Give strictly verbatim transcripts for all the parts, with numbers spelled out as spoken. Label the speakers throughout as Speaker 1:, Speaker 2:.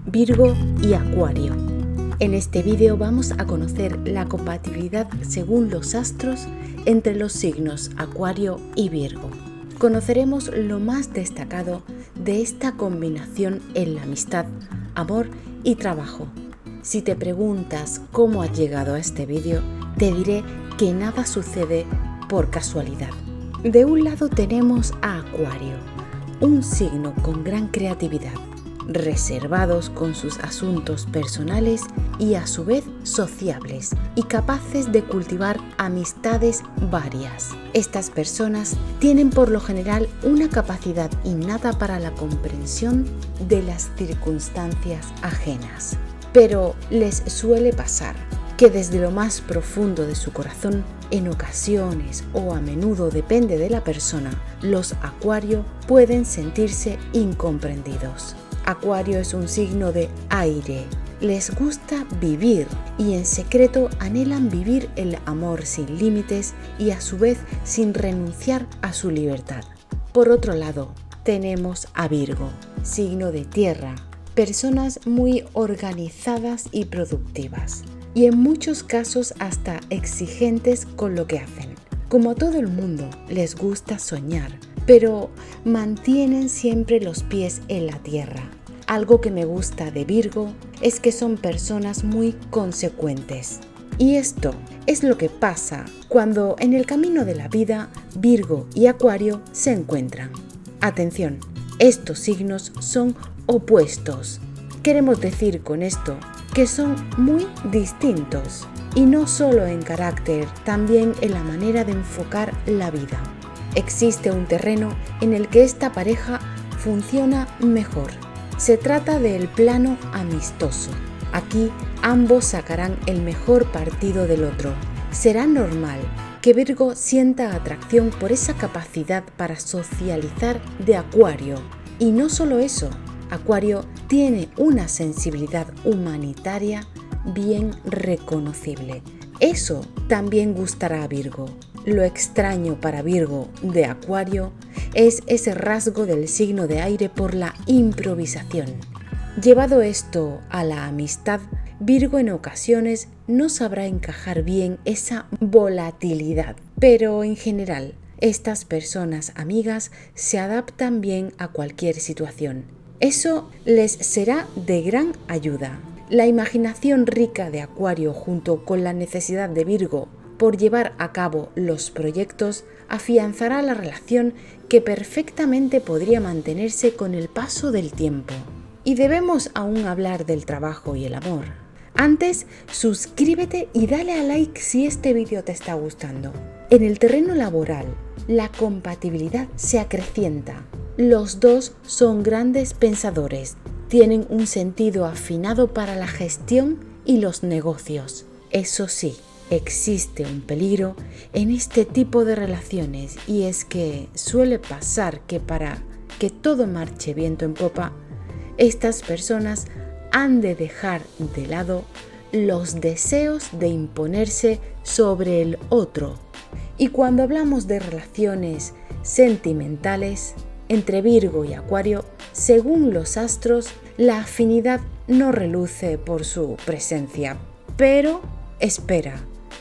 Speaker 1: Virgo y Acuario. En este vídeo vamos a conocer la compatibilidad según los astros entre los signos Acuario y Virgo. Conoceremos lo más destacado de esta combinación en la amistad, amor y trabajo. Si te preguntas cómo has llegado a este vídeo, te diré que nada sucede por casualidad. De un lado tenemos a Acuario, un signo con gran creatividad, reservados con sus asuntos personales y a su vez sociables y capaces de cultivar amistades varias. Estas personas tienen por lo general una capacidad innata para la comprensión de las circunstancias ajenas, pero les suele pasar que desde lo más profundo de su corazón, en ocasiones o a menudo depende de la persona, los Acuario pueden sentirse incomprendidos. Acuario es un signo de aire, les gusta vivir y en secreto anhelan vivir el amor sin límites y a su vez sin renunciar a su libertad. Por otro lado, tenemos a Virgo, signo de tierra, personas muy organizadas y productivas y en muchos casos hasta exigentes con lo que hacen. Como a todo el mundo, les gusta soñar, pero mantienen siempre los pies en la tierra. Algo que me gusta de Virgo es que son personas muy consecuentes. Y esto es lo que pasa cuando en el camino de la vida Virgo y Acuario se encuentran. Atención, estos signos son opuestos. Queremos decir con esto que son muy distintos, y no solo en carácter, también en la manera de enfocar la vida. Existe un terreno en el que esta pareja funciona mejor. Se trata del plano amistoso. Aquí ambos sacarán el mejor partido del otro. Será normal que Virgo sienta atracción por esa capacidad para socializar de Acuario. Y no solo eso, Acuario tiene una sensibilidad humanitaria bien reconocible. Eso también gustará a Virgo. Lo extraño para Virgo de Acuario es ese rasgo del signo de aire por la improvisación. Llevado esto a la amistad, Virgo en ocasiones no sabrá encajar bien esa volatilidad, pero en general, estas personas amigas se adaptan bien a cualquier situación. Eso les será de gran ayuda. La imaginación rica de Acuario junto con la necesidad de Virgo por llevar a cabo los proyectos afianzará la relación que perfectamente podría mantenerse con el paso del tiempo. Y debemos aún hablar del trabajo y el amor. Antes, suscríbete y dale a like si este vídeo te está gustando. En el terreno laboral, la compatibilidad se acrecienta. Los dos son grandes pensadores, tienen un sentido afinado para la gestión y los negocios. Eso sí, existe un peligro en este tipo de relaciones y es que suele pasar que para que todo marche viento en popa, estas personas han de dejar de lado los deseos de imponerse sobre el otro. Y cuando hablamos de relaciones sentimentales, entre Virgo y Acuario, según los astros, la afinidad no reluce por su presencia. Pero espera,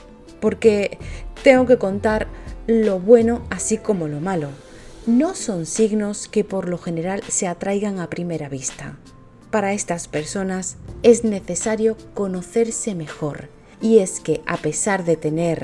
Speaker 1: porque tengo que contar lo bueno así como lo malo. No son signos que por lo general se atraigan a primera vista. Para estas personas es necesario conocerse mejor, y es que a pesar de tener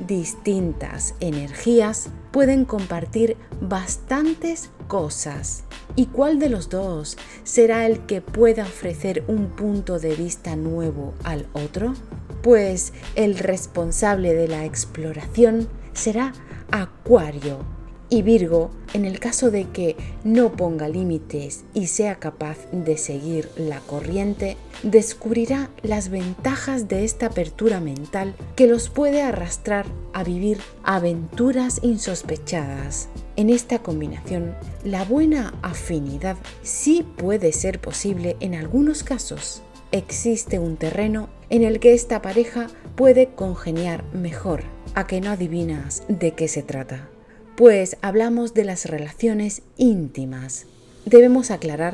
Speaker 1: distintas energías, pueden compartir bastantes cosas. ¿Y cuál de los dos será el que pueda ofrecer un punto de vista nuevo al otro? Pues el responsable de la exploración será Acuario, y Virgo, en el caso de que no ponga límites y sea capaz de seguir la corriente, descubrirá las ventajas de esta apertura mental que los puede arrastrar a vivir aventuras insospechadas. En esta combinación, la buena afinidad sí puede ser posible en algunos casos. Existe un terreno en el que esta pareja puede congeniar mejor. ¿A que no adivinas de qué se trata? Pues hablamos de las relaciones íntimas. Debemos aclarar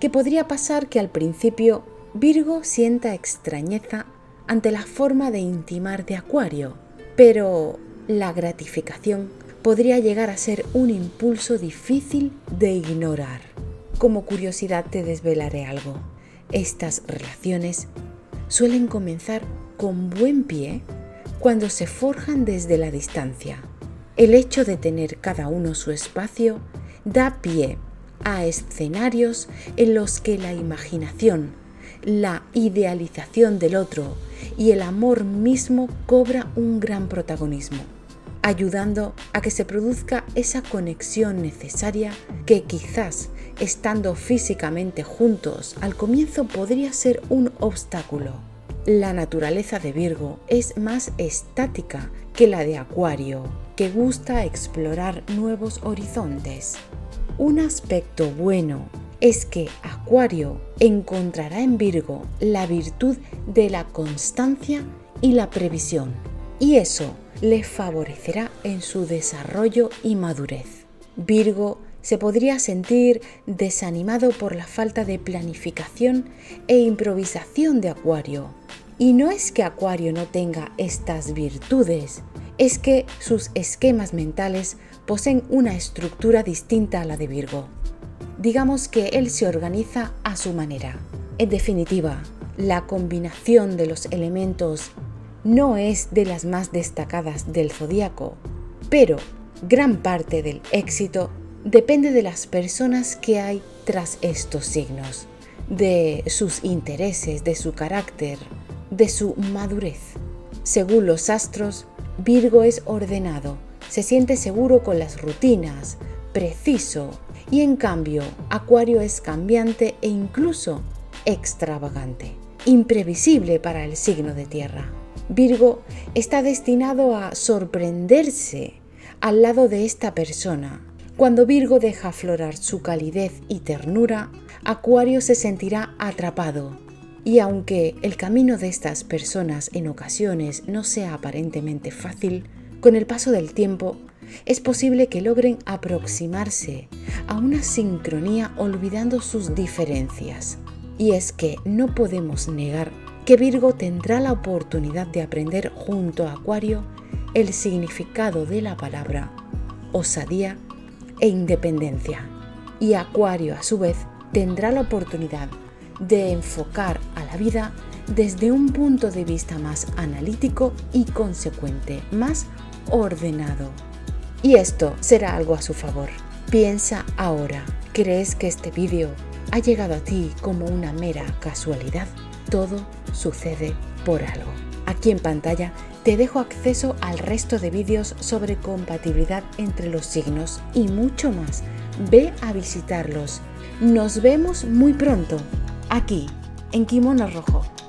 Speaker 1: que podría pasar que al principio Virgo sienta extrañeza ante la forma de intimar de Acuario, pero la gratificación podría llegar a ser un impulso difícil de ignorar. Como curiosidad te desvelaré algo. Estas relaciones suelen comenzar con buen pie cuando se forjan desde la distancia. El hecho de tener cada uno su espacio da pie a escenarios en los que la imaginación, la idealización del otro y el amor mismo cobra un gran protagonismo, ayudando a que se produzca esa conexión necesaria que quizás estando físicamente juntos al comienzo podría ser un obstáculo. La naturaleza de Virgo es más estática que la de Acuario, que gusta explorar nuevos horizontes. Un aspecto bueno es que Acuario encontrará en Virgo la virtud de la constancia y la previsión, y eso le favorecerá en su desarrollo y madurez. Virgo se podría sentir desanimado por la falta de planificación e improvisación de Acuario. Y no es que Acuario no tenga estas virtudes, es que sus esquemas mentales poseen una estructura distinta a la de Virgo. Digamos que él se organiza a su manera. En definitiva, la combinación de los elementos no es de las más destacadas del zodiaco, pero gran parte del éxito depende de las personas que hay tras estos signos, de sus intereses, de su carácter, de su madurez. Según los astros, Virgo es ordenado, se siente seguro con las rutinas, preciso, y en cambio Acuario es cambiante e incluso extravagante, imprevisible para el signo de tierra. Virgo está destinado a sorprenderse al lado de esta persona. Cuando Virgo deja aflorar su calidez y ternura, Acuario se sentirá atrapado. Y aunque el camino de estas personas en ocasiones no sea aparentemente fácil, con el paso del tiempo es posible que logren aproximarse a una sincronía olvidando sus diferencias. Y es que no podemos negar que Virgo tendrá la oportunidad de aprender junto a Acuario el significado de la palabra osadía e independencia. Y Acuario, a su vez, tendrá la oportunidad de enfocar a la vida desde un punto de vista más analítico y consecuente, más ordenado. Y esto será algo a su favor. Piensa ahora, ¿crees que este vídeo ha llegado a ti como una mera casualidad? Todo sucede por algo. Aquí en pantalla te dejo acceso al resto de vídeos sobre compatibilidad entre los signos y mucho más. Ve a visitarlos. Nos vemos muy pronto, aquí en Kimono Rojo.